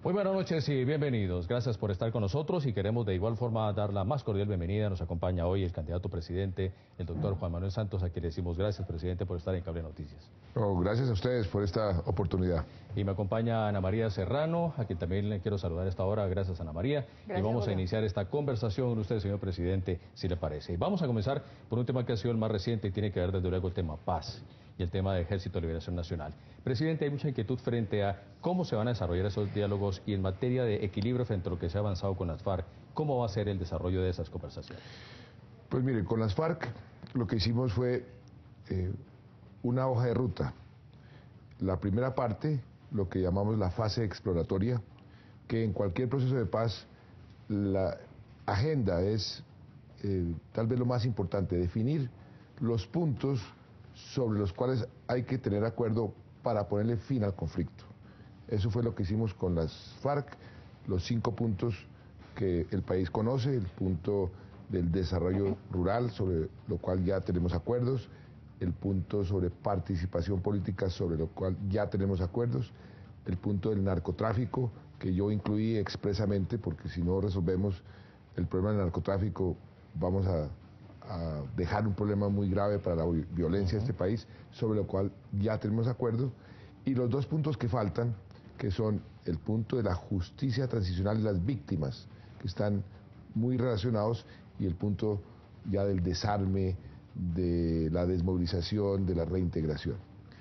Muy buenas noches y bienvenidos. Gracias por estar con nosotros y queremos de igual forma dar la más cordial bienvenida. Nos acompaña hoy el candidato presidente, el doctor Juan Manuel Santos, a quien le decimos gracias, presidente, por estar en Cable Noticias. Gracias a ustedes por esta oportunidad. Y me acompaña Ana María Serrano, a quien también le quiero saludar a esta hora. Gracias, Ana María. Gracias, y vamos Julio. a iniciar esta conversación con usted, señor presidente, si le parece. Y vamos a comenzar por un tema que ha sido el más reciente y tiene que ver desde luego el tema paz y el tema de Ejército de Liberación Nacional. Presidente, hay mucha inquietud frente a cómo se van a desarrollar esos diálogos y en materia de equilibrio frente a lo que se ha avanzado con las FARC, ¿cómo va a ser el desarrollo de esas conversaciones? Pues mire, con las FARC lo que hicimos fue una hoja de ruta. La primera parte, lo que llamamos la fase exploratoria, que en cualquier proceso de paz la agenda es tal vez lo más importante, definir los puntos sobre los cuales hay que tener acuerdo para ponerle fin al conflicto. Eso fue lo que hicimos con las FARC, los 5 puntos que el país conoce, el punto del desarrollo rural, sobre lo cual ya tenemos acuerdos, el punto sobre participación política, sobre lo cual ya tenemos acuerdos, el punto del narcotráfico, que yo incluí expresamente, porque si no resolvemos el problema del narcotráfico, vamos a dejar un problema muy grave para la violencia de este país, sobre lo cual ya tenemos acuerdo, y los 2 puntos que faltan, que son el punto de la justicia transicional de las víctimas, que están muy relacionados, y el punto ya del desarme, de la desmovilización, de la reintegración.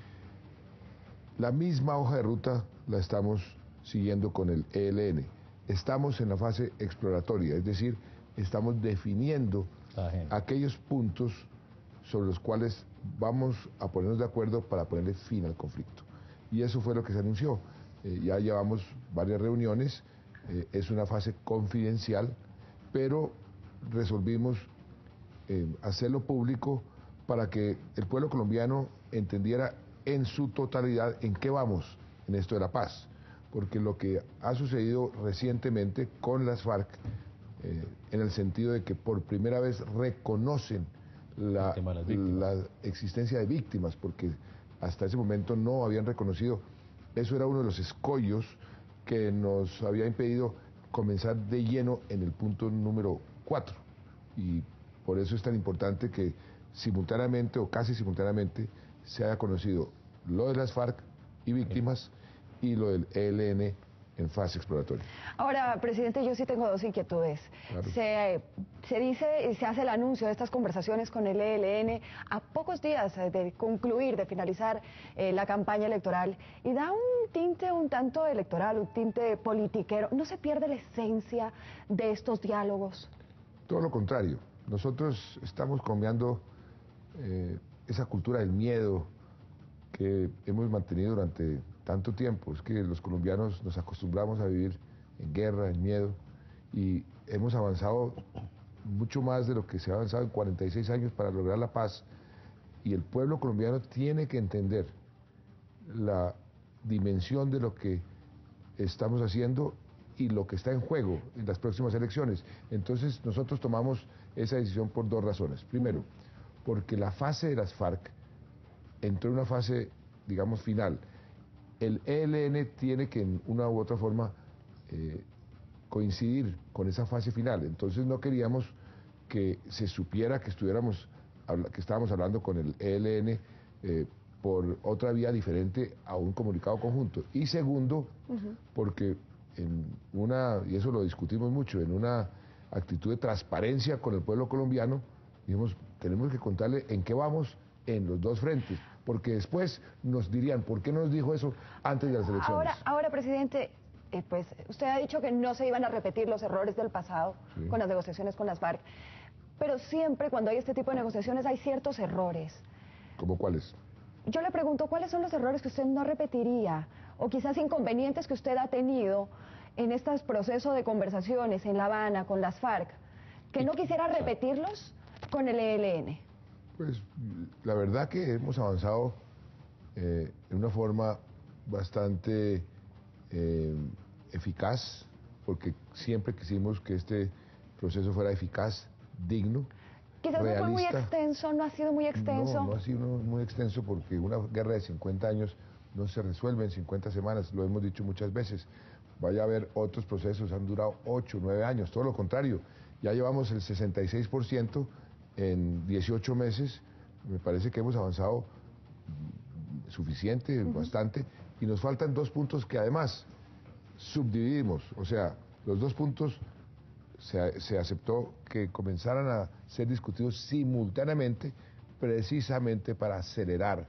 La misma hoja de ruta la estamos siguiendo con el ELN. Estamos en la fase exploratoria, es decir, estamos definiendo aquellos puntos sobre los cuales vamos a ponernos de acuerdo para ponerle fin al conflicto. Y eso fue lo que se anunció. Ya llevamos varias reuniones, es una fase confidencial, pero resolvimos hacerlo público para que el pueblo colombiano entendiera en su totalidad en qué vamos en esto de la paz. Porque lo que ha sucedido recientemente con las FARC, en el sentido de que por primera vez reconocen la existencia de víctimas, porque hasta ese momento no habían reconocido. Eso era uno de los escollos que nos había impedido comenzar de lleno en el punto número 4. Y por eso es tan importante que simultáneamente o casi simultáneamente se haya conocido lo de las FARC y víctimas y lo del ELN en fase exploratoria. Ahora, presidente, yo sí tengo 2 inquietudes. Claro. Se dice y se hace el anuncio de estas conversaciones con el ELN a pocos días de concluir, de finalizar la campaña electoral, y da un tinte un tanto electoral, un tinte politiquero. ¿No se pierde la esencia de estos diálogos? Todo lo contrario. Nosotros estamos cambiando esa cultura del miedo que hemos mantenido durante tanto tiempo. Es que los colombianos nos acostumbramos a vivir en guerra, en miedo, y hemos avanzado mucho más de lo que se ha avanzado en 46 años para lograr la paz, y el pueblo colombiano tiene que entender la dimensión de lo que estamos haciendo y lo que está en juego en las próximas elecciones. Entonces nosotros tomamos esa decisión por 2 razones. Primero, porque la fase de las FARC entró en una fase, digamos, final. El ELN tiene que en una u otra forma coincidir con esa fase final. Entonces no queríamos que se supiera que estábamos hablando con el ELN por otra vía diferente a un comunicado conjunto. Y segundo, porque y eso lo discutimos mucho, en una actitud de transparencia con el pueblo colombiano, dijimos, tenemos que contarle en qué vamos en los 2 frentes, porque después nos dirían, ¿por qué no nos dijo eso antes de las elecciones? Ahora, presidente, pues usted ha dicho que no se iban a repetir los errores del pasado con las negociaciones con las FARC, pero siempre cuando hay este tipo de negociaciones hay ciertos errores. ¿Cómo cuáles? Yo le pregunto, ¿cuáles son los errores que usted no repetiría? O quizás inconvenientes que usted ha tenido en estos procesos de conversaciones en La Habana con las FARC, que no quisiera repetirlos con el ELN. Pues la verdad que hemos avanzado en una forma bastante eficaz, porque siempre quisimos que este proceso fuera eficaz, digno, quizás realista. No fue muy extenso, no ha sido muy extenso. No ha sido muy extenso, porque una guerra de 50 años no se resuelve en 50 semanas, lo hemos dicho muchas veces. Vaya a haber otros procesos, han durado 8, 9 años, todo lo contrario. Ya llevamos el 66% en 18 meses, me parece que hemos avanzado suficiente, bastante, y nos faltan 2 puntos que además subdividimos, o sea, los 2 puntos se aceptó que comenzaran a ser discutidos simultáneamente, precisamente para acelerar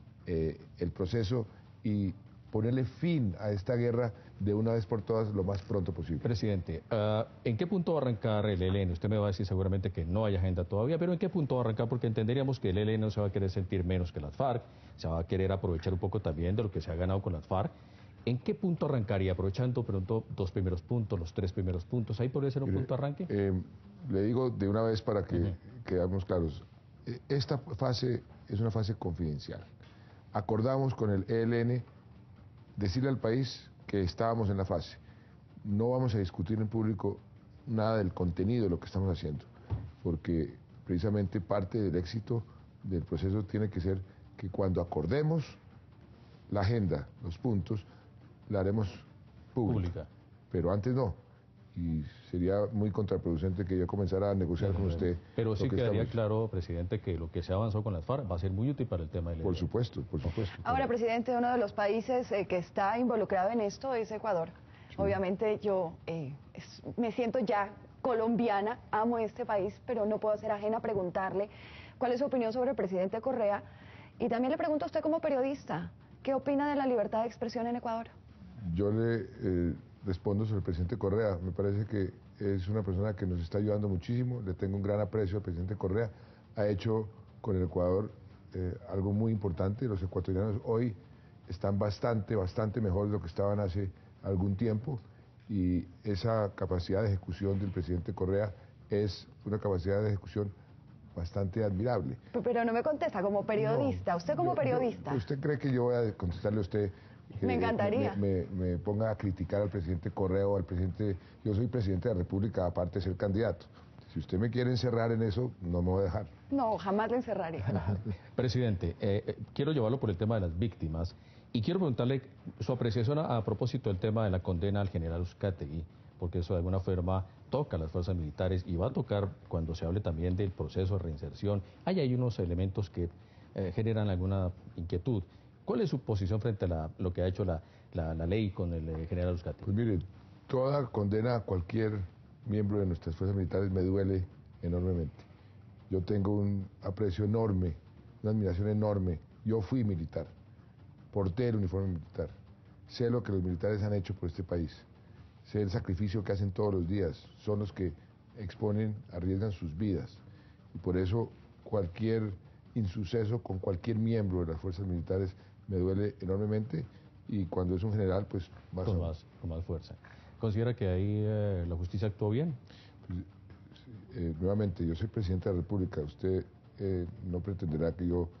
el proceso y ponerle fin a esta guerra de una vez por todas lo más pronto posible. Presidente, ¿en qué punto va a arrancar el ELN? Usted me va a decir seguramente que no hay agenda todavía, pero ¿en qué punto va a arrancar? Porque entenderíamos que el ELN no se va a querer sentir menos que las FARC, se va a querer aprovechar un poco también de lo que se ha ganado con las FARC. ¿En qué punto arrancaría? Aprovechando pronto 2 primeros puntos, los 3 primeros puntos, ¿ahí podría ser un punto de arranque? Le digo de una vez para que quedemos claros, esta fase es una fase confidencial. Acordamos con el ELN decirle al país que estábamos en la fase. No vamos a discutir en público nada del contenido de lo que estamos haciendo, porque precisamente parte del éxito del proceso tiene que ser que cuando acordemos la agenda, los puntos, la haremos pública. Pero antes no. Y sería muy contraproducente que yo comenzara a negociar con usted. Pero sí quedaría claro, presidente, que lo que se avanzó con las FARC va a ser muy útil para el tema del ELN. Por supuesto, por supuesto. Ahora, presidente, uno de los países que está involucrado en esto es Ecuador. Sí. Obviamente yo me siento ya colombiana, amo este país, pero no puedo ser ajena a preguntarle cuál es su opinión sobre el presidente Correa. Y también le pregunto a usted como periodista, ¿qué opina de la libertad de expresión en Ecuador? Yo le respondo sobre el presidente Correa. Me parece que es una persona que nos está ayudando muchísimo. Le tengo un gran aprecio al presidente Correa. Ha hecho con el Ecuador algo muy importante. Los ecuatorianos hoy están bastante mejor de lo que estaban hace algún tiempo. Y esa capacidad de ejecución del presidente Correa es una capacidad de ejecución bastante admirable. Pero no me contesta como periodista. No, usted como periodista. ¿Usted cree que yo voy a contestarle a usted? Me encantaría. Me ponga a criticar al presidente Correa o al presidente... Yo soy presidente de la República, aparte de ser candidato. Si usted me quiere encerrar en eso, no me voy a dejar. No, jamás le encerraría. Presidente, quiero llevarlo por el tema de las víctimas y quiero preguntarle su apreciación a propósito del tema de la condena al general Uzcategui, porque eso de alguna forma toca a las fuerzas militares y va a tocar cuando se hable también del proceso de reinserción. Hay unos elementos que generan alguna inquietud. ¿Cuál es su posición frente a lo que ha hecho la ley con el general Uzcategui? Pues mire, toda condena a cualquier miembro de nuestras fuerzas militares me duele enormemente. Yo tengo un aprecio enorme, una admiración enorme. Yo fui militar, porté el uniforme militar. Sé lo que los militares han hecho por este país. Sé el sacrificio que hacen todos los días. Son los que exponen, arriesgan sus vidas. Y por eso cualquier insuceso con cualquier miembro de las fuerzas militares me duele enormemente, y cuando es un general, pues más con más fuerza. ¿Considera que ahí la justicia actuó bien? Pues, nuevamente, yo soy presidente de la República. Usted no pretenderá que yo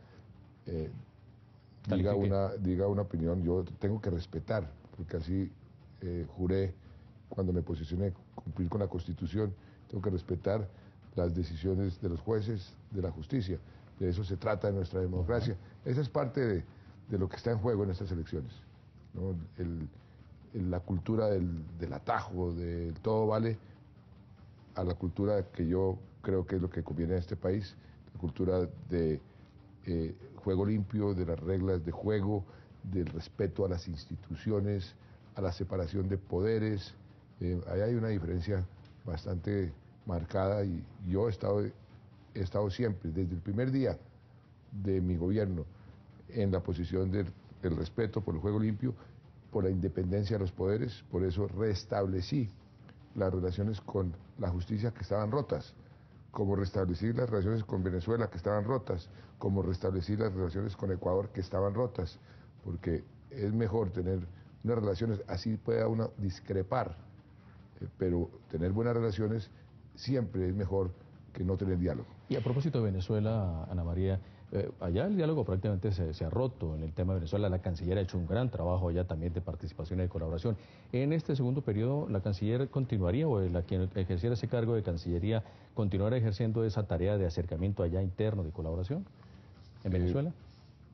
diga una opinión. Yo tengo que respetar, porque así juré cuando me posicioné, cumplir con la Constitución. Tengo que respetar las decisiones de los jueces, de la justicia. De eso se trata en nuestra democracia. Esa es parte de lo que está en juego en estas elecciones, ¿no? La cultura del atajo, del todo vale, a la cultura que yo creo que es lo que conviene a este país, la cultura de juego limpio, de las reglas de juego, del respeto a las instituciones, a la separación de poderes. Ahí hay una diferencia bastante marcada, y yo he estado siempre, desde el primer día de mi gobierno, en la posición del respeto por el juego limpio, por la independencia de los poderes. Por eso restablecí las relaciones con la justicia que estaban rotas, como restablecí las relaciones con Venezuela que estaban rotas, como restablecí las relaciones con Ecuador que estaban rotas, porque es mejor tener unas relaciones, así pueda uno discrepar, pero tener buenas relaciones siempre es mejor que no tener diálogo. Y a propósito de Venezuela, Ana María, allá el diálogo prácticamente se ha roto en el tema de Venezuela. La canciller ha hecho un gran trabajo allá también de participación y de colaboración. En este segundo periodo, ¿la canciller continuaría, o la quien ejerciera ese cargo de cancillería, continuará ejerciendo esa tarea de acercamiento allá interno de colaboración en Venezuela?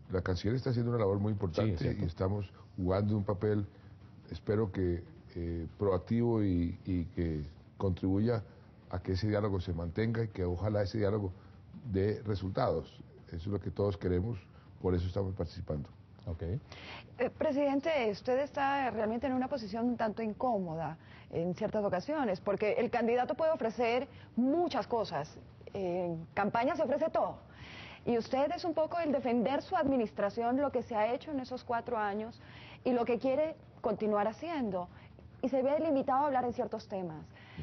la Canciller está haciendo una labor muy Sí, importante es y estamos jugando un papel, espero que proactivo y que contribuya a que ese diálogo se mantenga y que ojalá ese diálogo dé resultados. Eso es lo que todos queremos, por eso estamos participando. Okay. Presidente, usted está realmente en una posición un tanto incómoda en ciertas ocasiones, porque el candidato puede ofrecer muchas cosas. En campaña se ofrece todo. Y usted es un poco el defender su administración, lo que se ha hecho en esos 4 años y lo que quiere continuar haciendo. Y se ve limitado a hablar en ciertos temas.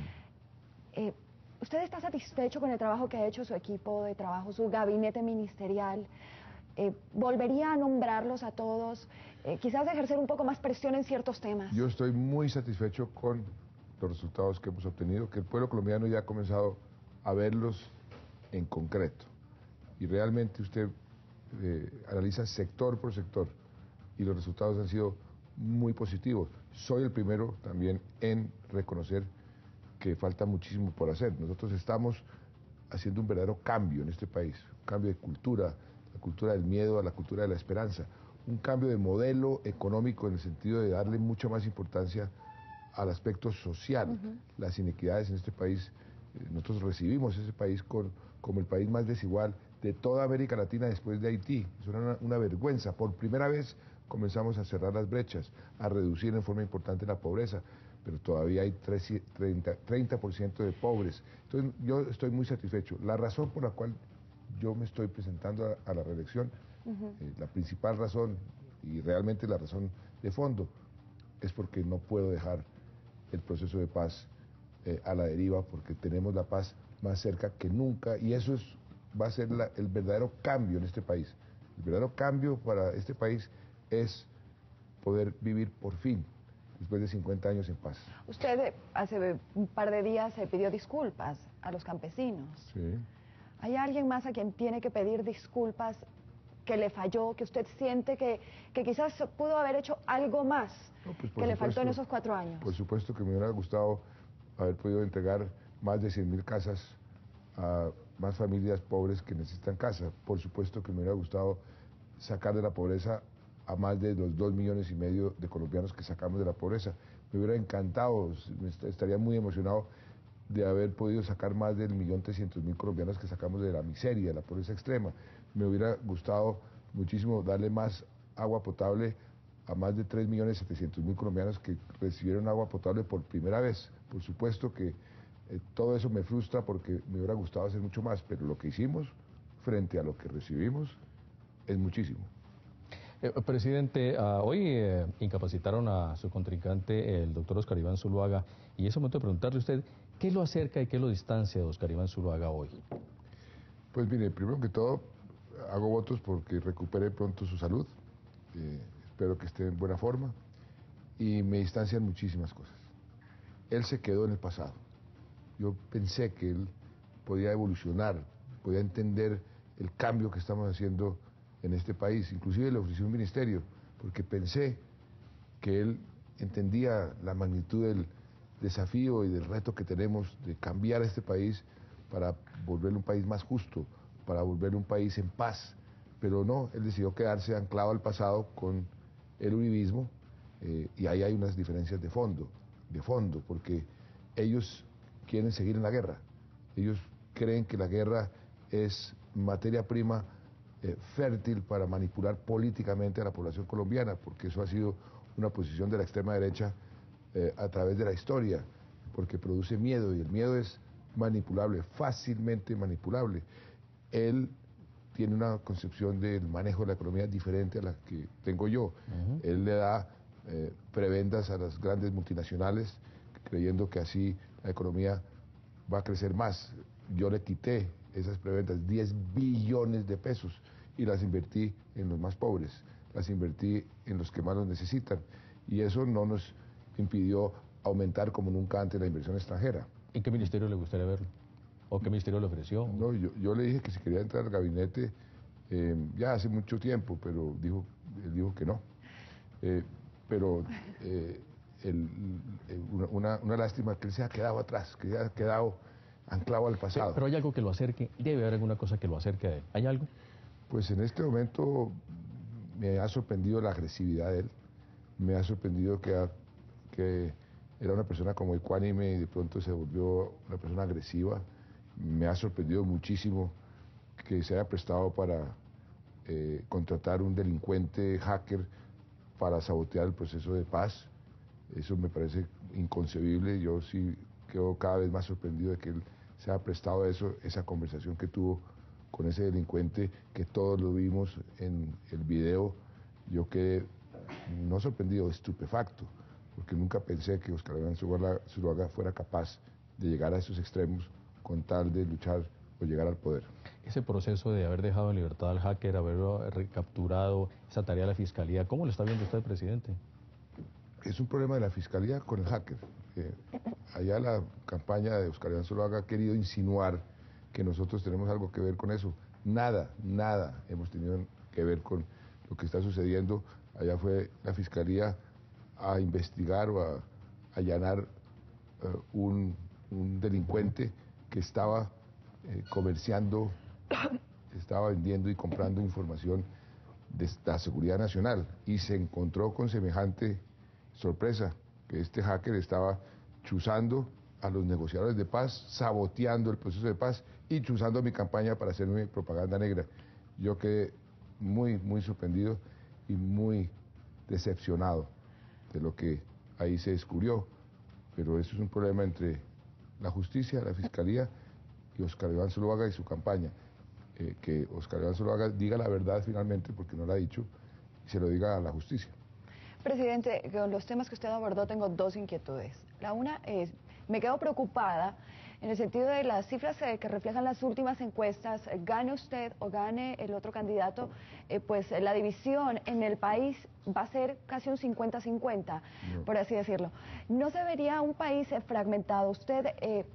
¿Usted está satisfecho con el trabajo que ha hecho su equipo de trabajo, su gabinete ministerial? ¿Volvería a nombrarlos a todos? Quizás ejercer un poco más presión en ciertos temas. Yo estoy muy satisfecho con los resultados que hemos obtenido, que el pueblo colombiano ya ha comenzado a verlos en concreto. Y realmente usted analiza sector por sector y los resultados han sido muy positivos. Soy el primero también en reconocer que falta muchísimo por hacer. Nosotros estamos haciendo un verdadero cambio en este país, un cambio de cultura, la cultura del miedo a la cultura de la esperanza, un cambio de modelo económico en el sentido de darle mucha más importancia al aspecto social. Las inequidades en este país, nosotros recibimos ese país como el país más desigual de toda América Latina después de Haití. Es una vergüenza. Por primera vez comenzamos a cerrar las brechas, a reducir en forma importante la pobreza, pero todavía hay 30% de pobres. Entonces yo estoy muy satisfecho. La razón por la cual yo me estoy presentando a la reelección, la principal razón y realmente la razón de fondo, es porque no puedo dejar el proceso de paz a la deriva, porque tenemos la paz más cerca que nunca y eso va a ser el verdadero cambio en este país. El verdadero cambio para este país es poder vivir por fin, después de 50 años en paz. Usted hace un par de días se pidió disculpas a los campesinos. Sí. ¿Hay alguien más a quien tiene que pedir disculpas, que le falló, que usted siente que quizás pudo haber hecho algo más que le faltó en esos 4 años? Por supuesto que me hubiera gustado haber podido entregar más de 100.000 casas a más familias pobres que necesitan casa. Por supuesto que me hubiera gustado sacar de la pobreza a más de los 2,5 millones de colombianos que sacamos de la pobreza. Me hubiera encantado, estaría muy emocionado de haber podido sacar más del 1.300.000 colombianos que sacamos de la miseria, de la pobreza extrema. Me hubiera gustado muchísimo darle más agua potable a más de 3.700.000 colombianos que recibieron agua potable por primera vez. Por supuesto que todo eso me frustra porque me hubiera gustado hacer mucho más, pero lo que hicimos frente a lo que recibimos es muchísimo. Presidente, hoy incapacitaron a su contrincante, el doctor Oscar Iván Zuluaga, y es momento de preguntarle a usted, ¿qué lo acerca y qué lo distancia de Oscar Iván Zuluaga hoy? Pues mire, primero que todo, hago votos porque recupere pronto su salud, espero que esté en buena forma, y me distancian muchísimas cosas. Él se quedó en el pasado. Yo pensé que él podía evolucionar, podía entender el cambio que estamos haciendo en este país. Inclusive le ofrecí un ministerio, porque pensé que él entendía la magnitud del desafío y del reto que tenemos de cambiar este país para volverlo un país más justo, para volverlo un país en paz. Pero no, él decidió quedarse anclado al pasado con el uribismo, y ahí hay unas diferencias de fondo, porque ellos quieren seguir en la guerra. Ellos creen que la guerra es materia prima fértil para manipular políticamente a la población colombiana, porque eso ha sido una posición de la extrema derecha a través de la historia, porque produce miedo y el miedo es manipulable, fácilmente manipulable. Él tiene una concepción del manejo de la economía diferente a la que tengo yo. Él le da prebendas a las grandes multinacionales, creyendo que así la economía va a crecer más. Yo le quité esas preventas, 10 billones de pesos, y las invertí en los más pobres, las invertí en los que más los necesitan, y eso no nos impidió aumentar como nunca antes la inversión extranjera. ¿En qué ministerio le gustaría verlo? ¿O qué ministerio le ofreció? No, yo le dije que si quería entrar al gabinete ya hace mucho tiempo, pero él dijo que no. Una lástima que él se ha quedado atrás, que se ha quedado anclado al pasado. Pero hay algo que lo acerque, debe haber alguna cosa que lo acerque a él. ¿Hay algo? Pues en este momento Me ha sorprendido la agresividad de él, me ha sorprendido que era una persona como ecuánime y de pronto se volvió una persona agresiva. Me ha sorprendido muchísimo que se haya prestado para contratar un delincuente hacker para sabotear el proceso de paz. Eso me parece inconcebible. Yo sí quedo cada vez más sorprendido de que él se haya prestado a eso, esa conversación que tuvo con ese delincuente, que todos lo vimos en el video. Yo quedé no sorprendido, estupefacto, porque nunca pensé que Óscar Iván Zuluaga fuera capaz de llegar a esos extremos con tal de luchar o llegar al poder. Ese proceso de haber dejado en libertad al hacker, haberlo recapturado, esa tarea de la Fiscalía, ¿cómo lo está viendo usted, presidente? Es un problema de la Fiscalía con el hacker. Allá la campaña de Óscar Iván Zuluaga ha querido insinuar que nosotros tenemos algo que ver con eso. Nada hemos tenido que ver con lo que está sucediendo. Allá fue la Fiscalía a investigar o a allanar un delincuente que estaba comerciando, estaba vendiendo y comprando información de la seguridad nacional, y se encontró con semejante sorpresa, que este hacker estaba chuzando a los negociadores de paz, saboteando el proceso de paz y chuzando mi campaña para hacerme propaganda negra. Yo quedé muy sorprendido y muy decepcionado de lo que ahí se descubrió, pero eso es un problema entre la justicia, la Fiscalía y Óscar Iván Zuluaga y su campaña. Que Óscar Iván Zuluaga diga la verdad finalmente, porque no la ha dicho, y se lo diga a la justicia. Presidente, con los temas que usted abordó tengo dos inquietudes. La una es, me quedo preocupada en el sentido de las cifras que reflejan las últimas encuestas, gane usted o gane el otro candidato, pues la división en el país va a ser casi un 50-50, por así decirlo. ¿No se vería un país fragmentado? ¿Usted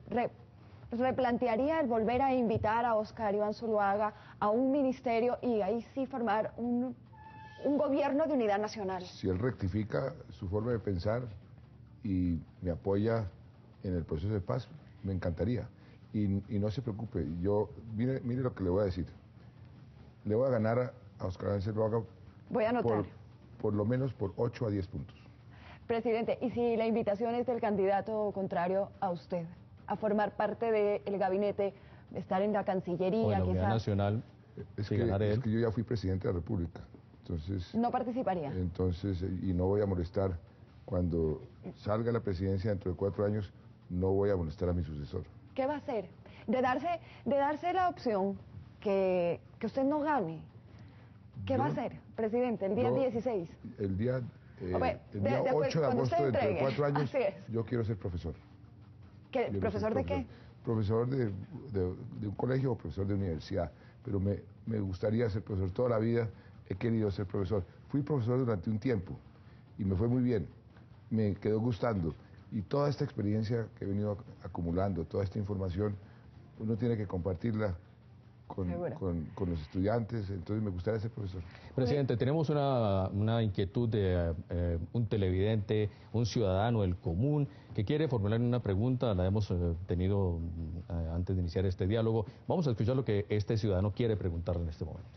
replantearía el volver a invitar a Óscar Iván Zuluaga a un ministerio y ahí sí formar un gobierno de unidad nacional? Si él rectifica su forma de pensar y me apoya en el proceso de paz, me encantaría. Y no se preocupe, mire lo que le voy a decir. Le voy a ganar a Óscar Iván Zuluaga. Voy a anotar. Por lo menos por 8 a 10 puntos. Presidente, ¿y si la invitación es del candidato contrario a usted, a formar parte del gabinete, de estar en la Cancillería, o en la Unidad quizás? Nacional, es que yo ya fui presidente de la República, entonces... ¿No participaría? Entonces, y no voy a molestar, cuando salga la presidencia dentro de 4 años, no voy a molestar a mi sucesor. ¿Qué va a hacer? De darse la opción que usted no gane. ¿Qué va a hacer, presidente, el día 16? El día 8 de agosto, dentro de 4 años, yo quiero ser profesor. ¿Profesor de qué? Profesor de un colegio o profesor de universidad, pero me gustaría ser profesor. Toda la vida he querido ser profesor. Fui profesor durante un tiempo y me fue muy bien, me quedó gustando. Y toda esta experiencia que he venido acumulando, toda esta información, uno tiene que compartirla con los estudiantes, entonces me gustaría ser profesor. Presidente, tenemos una inquietud de un televidente, un ciudadano del común, que quiere formular una pregunta, la hemos tenido antes de iniciar este diálogo. Vamos a escuchar lo que este ciudadano quiere preguntarle en este momento.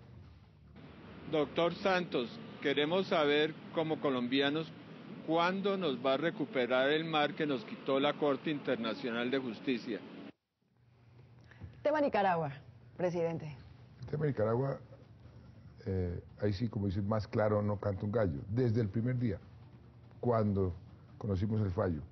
Doctor Santos, queremos saber como colombianos cuándo nos va a recuperar el mar que nos quitó la Corte Internacional de Justicia. Tema Nicaragua, presidente. El tema de Nicaragua, ahí sí, como dicen, más claro no canta un gallo. Desde el primer día, cuando conocimos el fallo,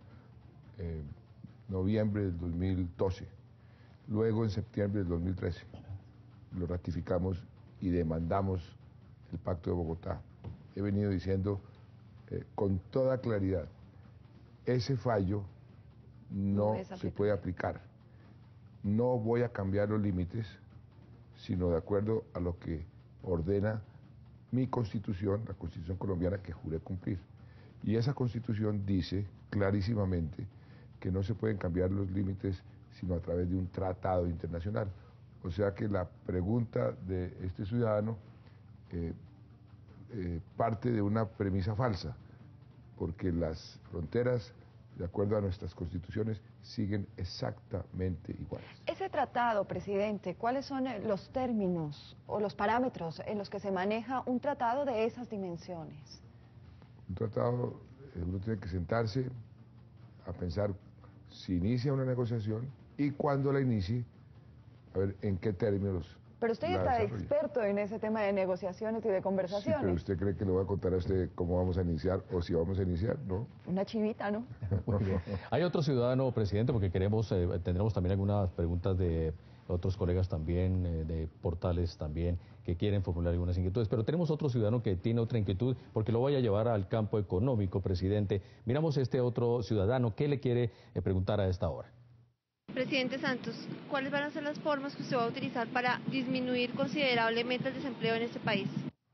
noviembre del 2012, luego en septiembre del 2013, lo ratificamos y demandamos el Pacto de Bogotá. He venido diciendo con toda claridad, ese fallo no se puede aplicar. No voy a cambiar los límites, sino de acuerdo a lo que ordena mi Constitución, la Constitución colombiana que juré cumplir. Y esa Constitución dice clarísimamente que no se pueden cambiar los límites sino a través de un tratado internacional. O sea que la pregunta de este ciudadano parte de una premisa falsa, porque las fronteras de acuerdo a nuestras constituciones, siguen exactamente iguales. Ese tratado, presidente, ¿cuáles son los términos o los parámetros en los que se maneja un tratado de esas dimensiones? Un tratado, uno tiene que sentarse a pensar si inicia una negociación y cuando la inicie, a ver en qué términos. Pero usted la está desarrolla. experto en ese tema de negociaciones y de Sí, conversaciones. pero usted cree que le voy a contar a usted cómo vamos a iniciar o si vamos a iniciar, ¿no? Una chivita, ¿no? Hay otro ciudadano, presidente, porque tendremos también algunas preguntas de otros colegas también, de portales también, que quieren formular algunas inquietudes. Pero tenemos otro ciudadano que tiene otra inquietud, porque lo voy a llevar al campo económico, presidente. Miramos este otro ciudadano, ¿qué le quiere preguntar a esta hora? Presidente Santos, ¿cuáles van a ser las formas que usted va a utilizar para disminuir considerablemente el desempleo en este país?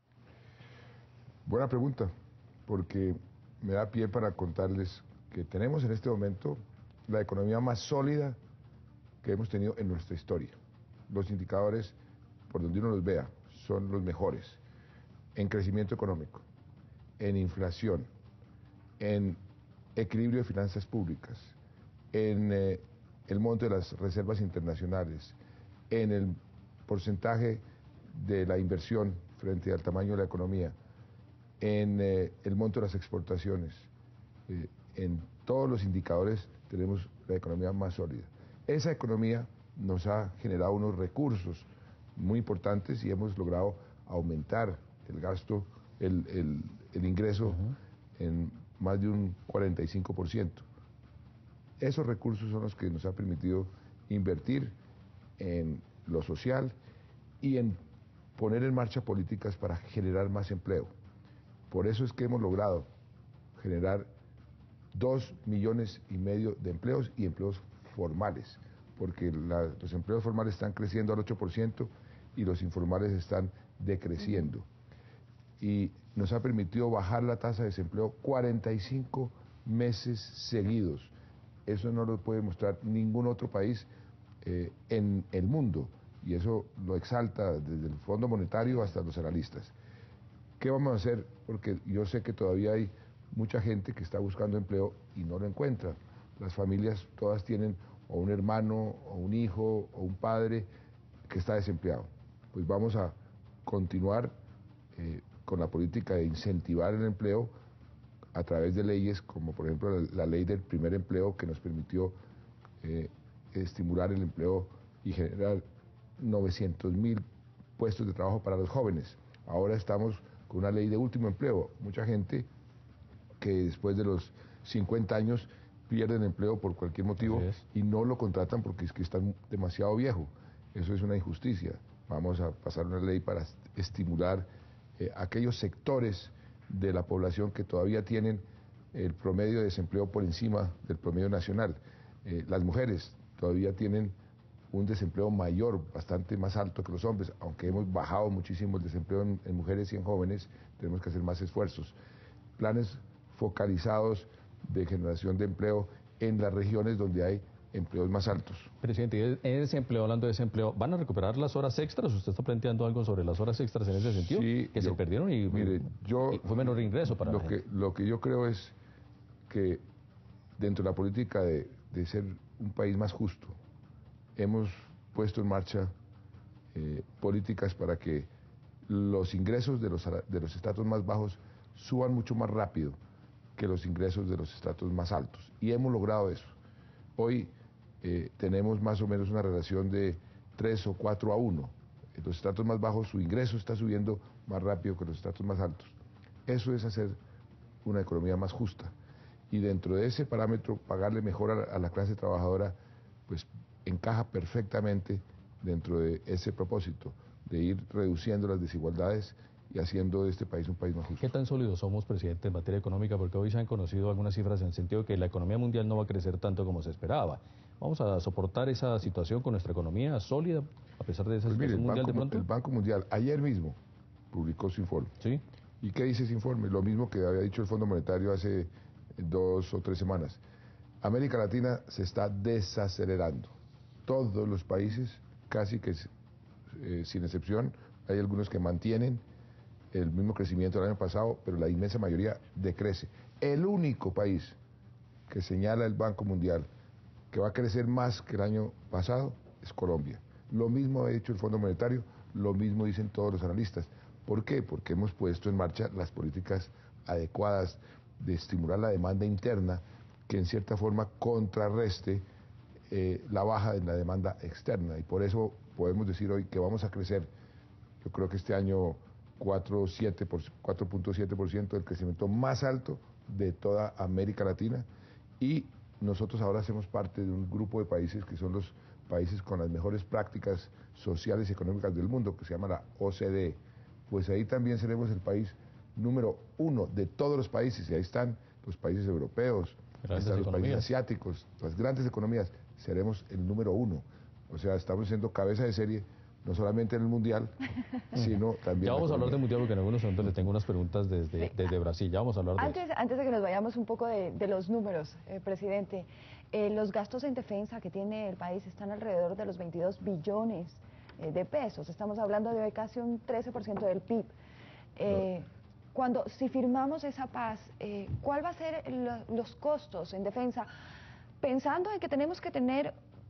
Buena pregunta, porque me da pie para contarles que tenemos en este momento la economía más sólida que hemos tenido en nuestra historia. Los indicadores, por donde uno los vea, son los mejores en crecimiento económico, en inflación, en equilibrio de finanzas públicas, en el monto de las reservas internacionales, en el porcentaje de la inversión frente al tamaño de la economía, en el monto de las exportaciones. En todos los indicadores tenemos la economía más sólida. Esa economía nos ha generado unos recursos muy importantes y hemos logrado aumentar el gasto, el ingreso en más de un 45%. Esos recursos son los que nos ha permitido invertir en lo social y en poner en marcha políticas para generar más empleo. Por eso es que hemos logrado generar 2,5 millones de empleos y empleos formales, porque los empleos formales están creciendo al 8% y los informales están decreciendo. Y nos ha permitido bajar la tasa de desempleo 45 meses seguidos. Eso no lo puede mostrar ningún otro país en el mundo, y eso lo exalta desde el Fondo Monetario hasta los analistas. ¿Qué vamos a hacer? Porque yo sé que todavía hay mucha gente que está buscando empleo y no lo encuentra. Las familias todas tienen o un hermano, o un hijo, o un padre que está desempleado. Pues vamos a continuar con la política de incentivar el empleo a través de leyes como por ejemplo la ley del primer empleo, que nos permitió estimular el empleo y generar 900,000 puestos de trabajo para los jóvenes. Ahora estamos con una ley de último empleo. Mucha gente que después de los 50 años pierden empleo por cualquier motivo y no lo contratan porque es que están demasiado viejo. Eso es una injusticia. Vamos a pasar una ley para estimular aquellos sectores de la población que todavía tienen el promedio de desempleo por encima del promedio nacional. Las mujeres todavía tienen un desempleo mayor, bastante más alto que los hombres, aunque hemos bajado muchísimo el desempleo en mujeres y en jóvenes, tenemos que hacer más esfuerzos. Planes focalizados de generación de empleo en las regiones donde hay empleos más altos. Presidente, en ese empleo, hablando de ese empleo, ¿van a recuperar las horas extras? ¿Usted está planteando algo sobre las horas extras en ese sentido? Sí, que se perdieron y fue menor ingreso para la gente. Lo que yo creo es que dentro de la política de ser un país más justo, hemos puesto en marcha políticas para que los ingresos de los estratos más bajos suban mucho más rápido que los ingresos de los estratos más altos. Y hemos logrado eso. Hoy tenemos más o menos una relación de 3 o 4 a 1. En los estratos más bajos su ingreso está subiendo más rápido que los estratos más altos. Eso es hacer una economía más justa. Y dentro de ese parámetro, pagarle mejor a la clase trabajadora, pues encaja perfectamente dentro de ese propósito, de ir reduciendo las desigualdades y haciendo de este país un país más justo. ¿Qué tan sólidos somos, presidente, en materia económica? Porque hoy se han conocido algunas cifras en el sentido de que la economía mundial no va a crecer tanto como se esperaba. ¿Vamos a soportar esa situación con nuestra economía sólida, a pesar de esa situación mundial de pronto? El Banco Mundial ayer mismo publicó su informe. ¿Sí? ¿Y qué dice ese informe? Lo mismo que había dicho el Fondo Monetario hace 2 o 3 semanas. América Latina se está desacelerando. Todos los países, casi que sin excepción, hay algunos que mantienen el mismo crecimiento del año pasado, pero la inmensa mayoría decrece. El único país que señala el Banco Mundial, que va a crecer más que el año pasado, es Colombia. Lo mismo ha hecho el Fondo Monetario, lo mismo dicen todos los analistas. ¿Por qué? Porque hemos puesto en marcha las políticas adecuadas de estimular la demanda interna que en cierta forma contrarreste la baja en la demanda externa. Y por eso podemos decir hoy que vamos a crecer, yo creo que este año 4.7%, el crecimiento más alto de toda América Latina, y nosotros ahora hacemos parte de un grupo de países que son los países con las mejores prácticas sociales y económicas del mundo, que se llama la OCDE. Pues ahí también seremos el país número 1 de todos los países, y ahí están los países europeos, están los países asiáticos, las grandes economías, seremos el número 1. O sea, estamos siendo cabeza de serie, no solamente en el Mundial, sino también... Ya vamos a hablar del Mundial, porque en algunos momentos le tengo unas preguntas desde Brasil, ya vamos a hablar de eso. Antes de que nos vayamos un poco de los números, presidente, los gastos en defensa que tiene el país están alrededor de los 22 billones de pesos, estamos hablando de casi un 13% del PIB. Si firmamos esa paz, ¿cuál va a ser los costos en defensa? Pensando en que tenemos que tener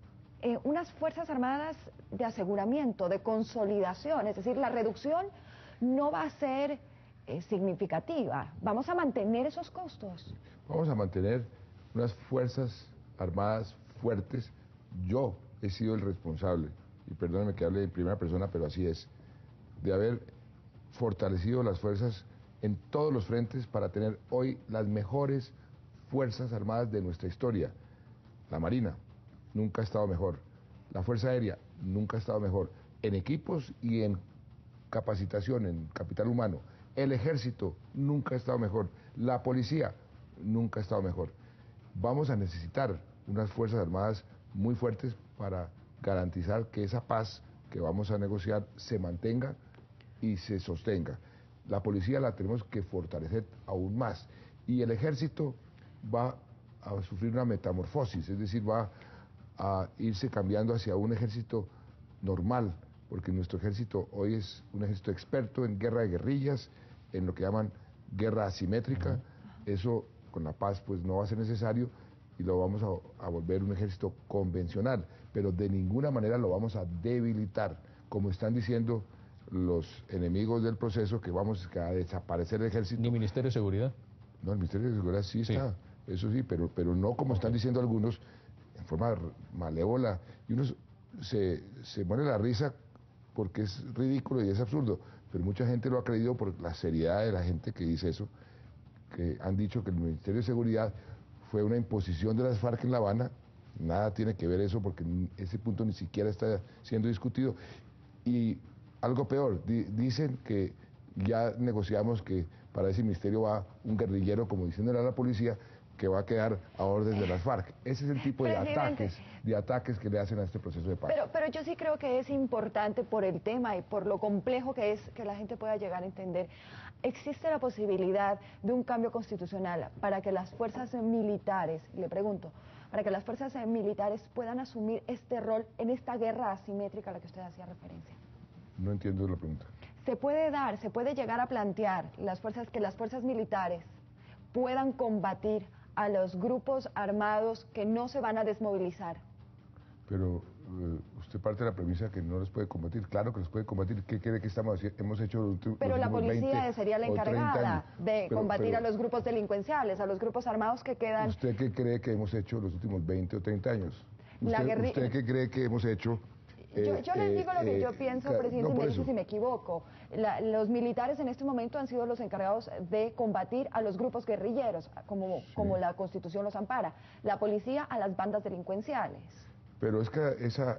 unas Fuerzas Armadas de aseguramiento, de consolidación, es decir, la reducción no va a ser significativa. ¿Vamos a mantener esos costos? Vamos a mantener unas Fuerzas Armadas fuertes. Yo he sido el responsable, y perdónenme que hable en primera persona, pero así es, de haber fortalecido las fuerzas en todos los frentes para tener hoy las mejores Fuerzas Armadas de nuestra historia. La Marina nunca ha estado mejor, la Fuerza Aérea nunca ha estado mejor, en equipos y en capacitación, en capital humano. El Ejército nunca ha estado mejor, la Policía nunca ha estado mejor. Vamos a necesitar unas Fuerzas Armadas muy fuertes para garantizar que esa paz que vamos a negociar se mantenga y se sostenga. La Policía la tenemos que fortalecer aún más, y el Ejército va a sufrir una metamorfosis, es decir, va a irse cambiando hacia un ejército normal, porque nuestro ejército hoy es un ejército experto en guerra de guerrillas, en lo que llaman guerra asimétrica. Eso con la paz pues no va a ser necesario, y lo vamos a volver un ejército convencional, pero de ninguna manera lo vamos a debilitar, como están diciendo los enemigos del proceso, que vamos a desaparecer el ejército. ¿Ni Ministerio de Seguridad? No, el Ministerio de Seguridad sí está, eso sí, pero no como están diciendo algunos, en forma malévola, y uno se pone la risa porque es ridículo y es absurdo, pero mucha gente lo ha creído por la seriedad de la gente que dice eso, que han dicho que el Ministerio de Seguridad fue una imposición de las FARC en La Habana. Nada tiene que ver eso, porque ese punto ni siquiera está siendo discutido. Y algo peor, dicen que ya negociamos que para ese ministerio va un guerrillero, como diciéndole a la policía, que va a quedar a orden de las FARC. Ese es el tipo de ataques que le hacen a este proceso de paz. Pero yo sí creo que es importante, por el tema y por lo complejo que es, que la gente pueda llegar a entender. ¿Existe la posibilidad de un cambio constitucional para que las fuerzas militares, le pregunto, para que las fuerzas militares puedan asumir este rol en esta guerra asimétrica a la que usted hacía referencia? No entiendo la pregunta. Se puede llegar a plantear que las fuerzas militares puedan combatir a los grupos armados que no se van a desmovilizar. Pero usted parte de la premisa que no los puede combatir. Claro que los puede combatir. ¿Qué cree que hemos hecho los últimos 20 Pero la policía sería la encargada de combatir a los grupos delincuenciales, a los grupos armados que quedan... ¿Usted qué cree que hemos hecho los últimos 20 o 30 años? ¿Usted qué cree que hemos hecho? Yo les digo lo que yo pienso, presidente, y me dice si me equivoco. Los militares en este momento han sido los encargados de combatir a los grupos guerrilleros, como la Constitución los ampara. La policía a las bandas delincuenciales. Pero es que esa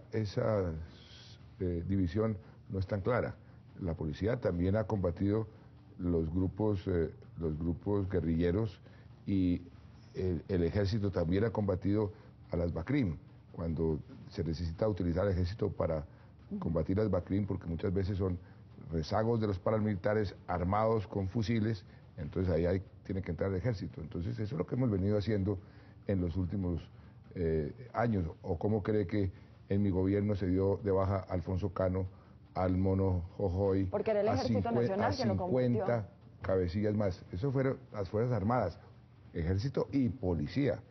división no es tan clara. La policía también ha combatido los grupos guerrilleros, y el ejército también ha combatido a las BACRIM, cuando se necesita utilizar el ejército para combatir las BACRIM, porque muchas veces son rezagos de los paramilitares armados con fusiles, entonces ahí tiene que entrar el ejército. Entonces eso es lo que hemos venido haciendo en los últimos años. ¿O cómo cree que en mi gobierno se dio de baja Alfonso Cano, al Mono Jojoy, porque era el Ejército Nacional que lo combatió? 50 cabecillas más? Eso fueron las Fuerzas Armadas, Ejército y Policía.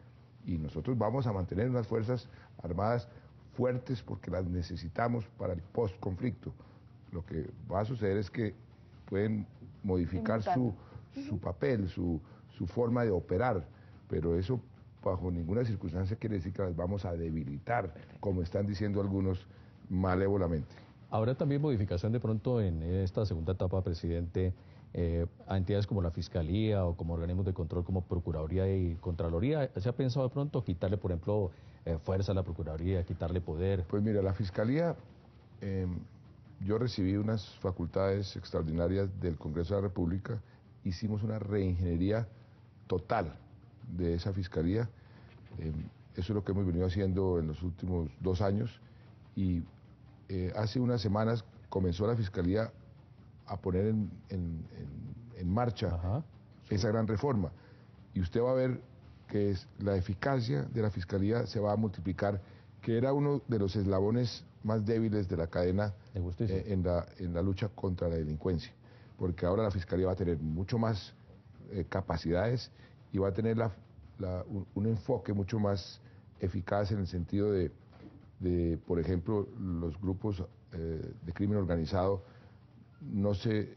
Y nosotros vamos a mantener unas Fuerzas Armadas fuertes porque las necesitamos para el post-conflicto. Lo que va a suceder es que pueden modificar su papel, su forma de operar, pero eso bajo ninguna circunstancia quiere decir que las vamos a debilitar, como están diciendo algunos malévolamente. ¿Habrá también modificación de pronto en esta segunda etapa, presidente, a entidades como la Fiscalía o como organismos de control como Procuraduría y Contraloría? ¿Se ha pensado de pronto quitarle, por ejemplo, fuerza a la Procuraduría, quitarle poder? Pues mira, la Fiscalía, yo recibí unas facultades extraordinarias del Congreso de la República, hicimos una reingeniería total de esa Fiscalía, eso es lo que hemos venido haciendo en los últimos 2 años y hace unas semanas comenzó la Fiscalía a poner en marcha esa gran reforma y usted va a ver que la eficacia de la Fiscalía se va a multiplicar, que era uno de los eslabones más débiles de la cadena de justicia en la lucha contra la delincuencia, porque ahora la Fiscalía va a tener mucho más capacidades y va a tener un enfoque mucho más eficaz en el sentido de por ejemplo, los grupos de crimen organizado no se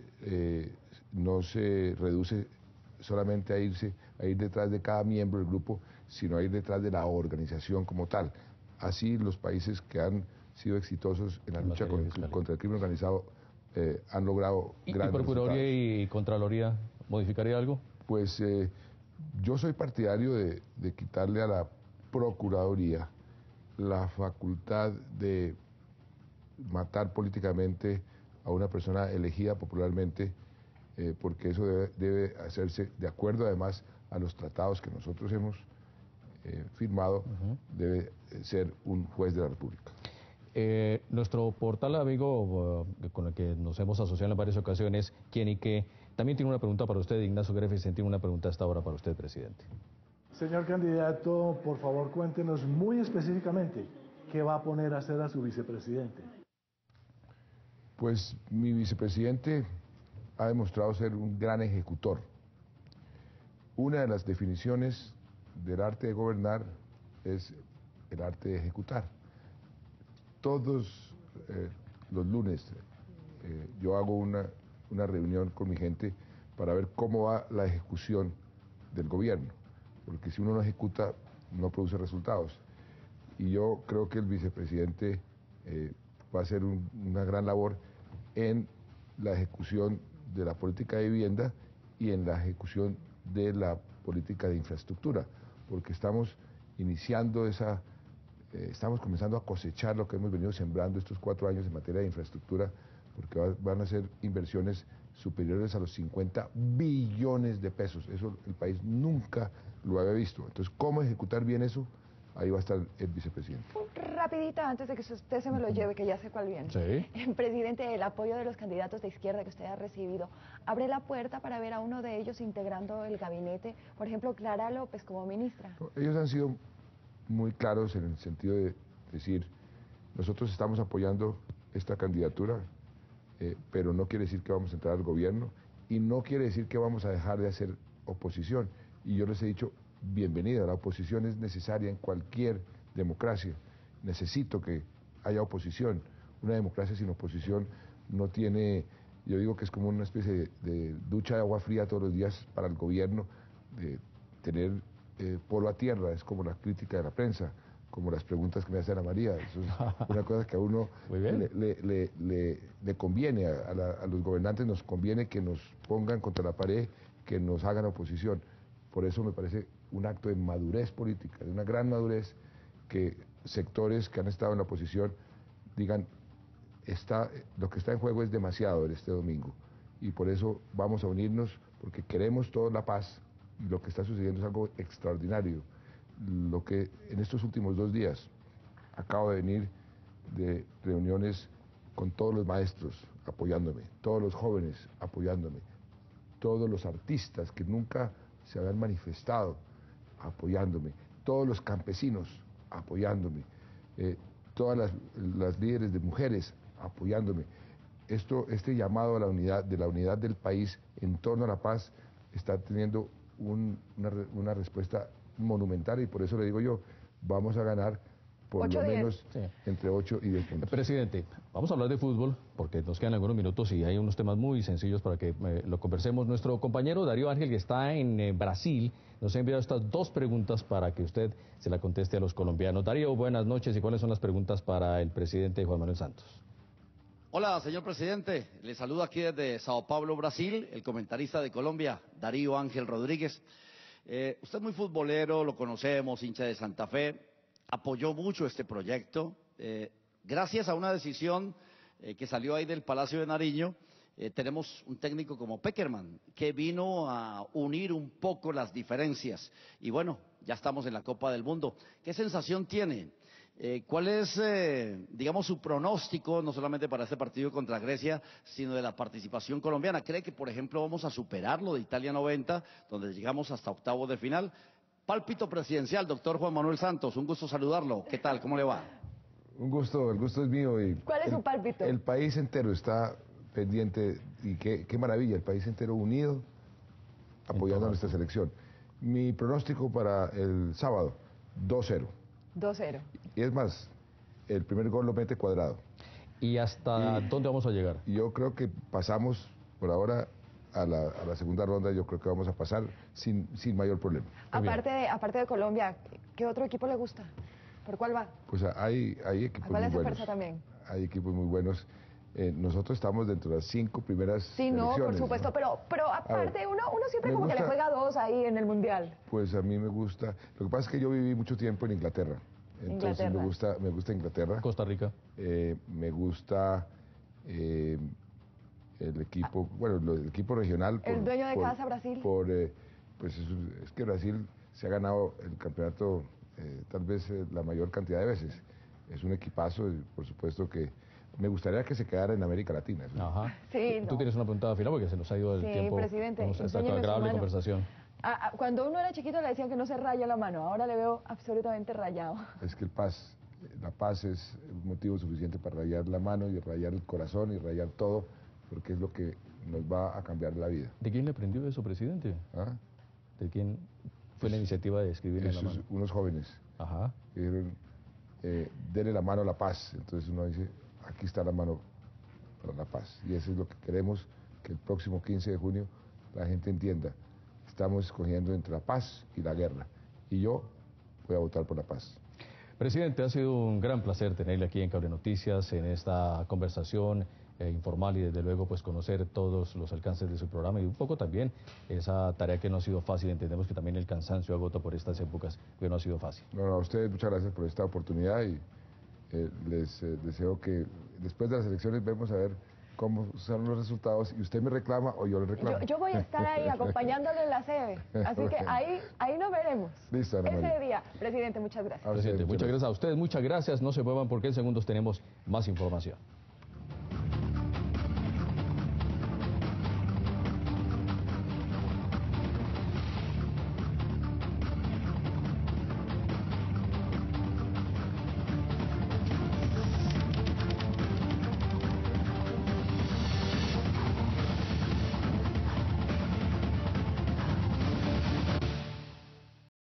reduce solamente a ir detrás de cada miembro del grupo, sino a ir detrás de la organización como tal. Así los países que han sido exitosos en la lucha contra el crimen organizado han logrado grandes Procuraduría resultados. y Contraloría modificaría algo? Pues yo soy partidario de quitarle a la Procuraduría la facultad de matar políticamente a una persona elegida popularmente, porque eso debe hacerse de acuerdo además a los tratados que nosotros hemos firmado, debe ser un juez de la República. Nuestro portal amigo con el que nos hemos asociado en varias ocasiones, Quién y Qué, también tiene una pregunta para usted. Ignacio Grefesen tiene una pregunta hasta ahora para usted, presidente. Señor candidato, por favor cuéntenos muy específicamente qué va a poner a hacer a su vicepresidente. Pues mi vicepresidente ha demostrado ser un gran ejecutor. Una de las definiciones del arte de gobernar es el arte de ejecutar. Todos los lunes yo hago una reunión con mi gente para ver cómo va la ejecución del gobierno, porque si uno no ejecuta no produce resultados. Y yo creo que el vicepresidente va a hacer una gran labor en la ejecución de la política de vivienda y en la ejecución de la política de infraestructura, porque estamos iniciando estamos comenzando a cosechar lo que hemos venido sembrando estos 4 años en materia de infraestructura, porque van a ser inversiones superiores a los 50 billones de pesos. Eso el país nunca lo había visto. Entonces, ¿cómo ejecutar bien eso? Ahí va a estar el vicepresidente. Rapidita, antes de que usted se me lo lleve, que ya sé cuál viene. Sí. Presidente, el apoyo de los candidatos de izquierda que usted ha recibido, ¿abre la puerta para ver a uno de ellos integrando el gabinete? Por ejemplo, Clara López como ministra. Ellos han sido muy claros en el sentido de decir, nosotros estamos apoyando esta candidatura, pero no quiere decir que vamos a entrar al gobierno y no quiere decir que vamos a dejar de hacer oposición. Y yo les he dicho, bienvenida, la oposición es necesaria en cualquier democracia. Necesito que haya oposición. Una democracia sin oposición no tiene, yo digo que es como una especie de ducha de agua fría todos los días para el gobierno, de tener polo a tierra, es como la crítica de la prensa, como las preguntas que me hace Ana María. Eso es una cosa que a uno le conviene, a los gobernantes nos conviene que nos pongan contra la pared, que nos hagan oposición. Por eso me parece un acto de madurez política, de una gran madurez, que sectores que han estado en la oposición digan, lo que está en juego es demasiado en este domingo. Y por eso vamos a unirnos, porque queremos todos la paz. Y lo que está sucediendo es algo extraordinario. Lo que en estos últimos 2 días acabo de venir de reuniones con todos los maestros apoyándome, todos los jóvenes apoyándome, todos los artistas que nunca se habían manifestado apoyándome, todos los campesinos apoyándome, todas las líderes de mujeres apoyándome. Este llamado a la unidad del país en torno a la paz está teniendo una respuesta monumental y por eso le digo yo, vamos a ganar por lo menos entre 8 y 10 puntos. Presidente, vamos a hablar de fútbol porque nos quedan algunos minutos y hay unos temas muy sencillos para que lo conversemos. Nuestro compañero Darío Ángel, que está en Brasil, nos ha enviado estas 2 preguntas para que usted se la conteste a los colombianos. Darío, buenas noches. ¿Y cuáles son las preguntas para el presidente Juan Manuel Santos? Hola, señor presidente. Le saludo aquí desde Sao Paulo, Brasil, el comentarista de Colombia, Darío Ángel Rodríguez. Usted es muy futbolero, lo conocemos, hincha de Santa Fe. Apoyó mucho este proyecto. Gracias a una decisión que salió ahí del Palacio de Nariño, tenemos un técnico como Pekerman, que vino a unir un poco las diferencias. Y bueno, ya estamos en la Copa del Mundo. ¿Qué sensación tiene? ¿Cuál es, digamos, su pronóstico, no solamente para este partido contra Grecia, sino de la participación colombiana? ¿Cree que, por ejemplo, vamos a superar lo de Italia 90, donde llegamos hasta octavos de final? Pálpito presidencial, doctor Juan Manuel Santos, un gusto saludarlo. ¿Qué tal? ¿Cómo le va? Un gusto, el gusto es mío. Y ¿cuál es su pálpito? El país entero está pendiente y qué maravilla, el país entero unido apoyando a nuestra selección. Mi pronóstico para el sábado, 2-0. 2-0. Y es más, el primer gol lo mete Cuadrado. ¿Y hasta dónde vamos a llegar? Yo creo que pasamos por ahora a la segunda ronda, yo creo que vamos a pasar sin mayor problema. Aparte de Colombia, ¿qué otro equipo le gusta? ¿Por cuál va? Pues hay equipos muy buenos. También? Hay equipos muy buenos. Nosotros estamos dentro de las 5 primeras selecciones. No, por supuesto, ¿no? pero aparte uno siempre como que le juega 2 ahí en el Mundial. Pues a mí me gusta. Lo que pasa es que yo viví mucho tiempo en Inglaterra. Entonces me gusta Inglaterra. Costa Rica. Me gusta el equipo, el equipo regional. El dueño de casa, Brasil. Pues es que Brasil se ha ganado el campeonato tal vez la mayor cantidad de veces. Es un equipazo y por supuesto que me gustaría que se quedara en América Latina. Ajá. Sí, Tú tienes una pregunta final porque se nos ha ido el tiempo. Sí, presidente. Esta agradable conversación. Cuando uno era chiquito le decían que no se raya la mano, ahora le veo absolutamente rayado. Es que la paz es un motivo suficiente para rayar la mano y rayar el corazón y rayar todo, porque es lo que nos va a cambiar la vida. ¿De quién le aprendió eso, presidente? ¿Ah? ¿De quién fue la iniciativa de escribirle la mano? Unos jóvenes. Ajá. Que dijeron, denle la mano a la paz. Entonces uno dice, aquí está la mano para la paz. Y eso es lo que queremos, que el próximo 15 de junio la gente entienda. Estamos escogiendo entre la paz y la guerra. Y yo voy a votar por la paz. Presidente, ha sido un gran placer tenerle aquí en Cable Noticias, en esta conversación informal y desde luego pues conocer todos los alcances de su programa y un poco también esa tarea que no ha sido fácil. Entendemos que también el cansancio agota por estas épocas, que no ha sido fácil. No, a ustedes muchas gracias por esta oportunidad y les deseo que después de las elecciones vemos a ver cómo son los resultados y usted me reclama o yo le reclamo. Yo voy a estar ahí acompañándole en la sede, así que ahí nos veremos. Listo, Ana María. Ese día. Presidente, muchas gracias. Presidente, muchas gracias a ustedes, muchas gracias. No se muevan porque en segundos tenemos más información.